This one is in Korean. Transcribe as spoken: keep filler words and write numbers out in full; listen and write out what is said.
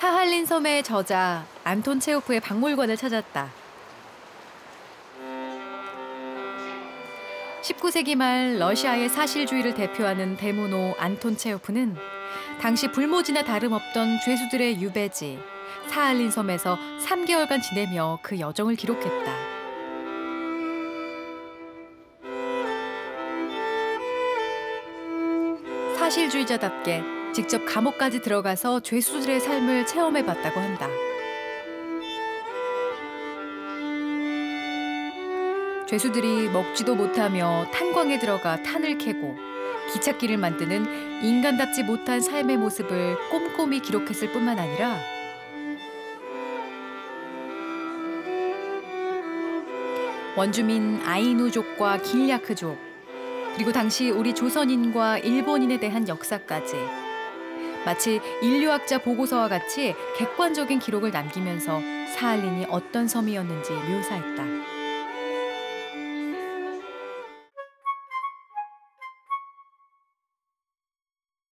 사할린 섬의 저자 안톤 체호프의 박물관을 찾았다. 십구 세기 말 러시아의 사실주의를 대표하는 대문호 안톤 체호프는 당시 불모지나 다름없던 죄수들의 유배지 사할린 섬에서 삼 개월간 지내며 그 여정을 기록했다. 사실주의자답게 직접 감옥까지 들어가서 죄수들의 삶을 체험해봤다고 한다. 죄수들이 먹지도 못하며 탄광에 들어가 탄을 캐고 기찻길을 만드는 인간답지 못한 삶의 모습을 꼼꼼히 기록했을 뿐만 아니라 원주민 아이누족과 길야크족, 그리고 당시 우리 조선인과 일본인에 대한 역사까지 마치 인류학자 보고서와 같이 객관적인 기록을 남기면서 사할린이 어떤 섬이었는지 묘사했다.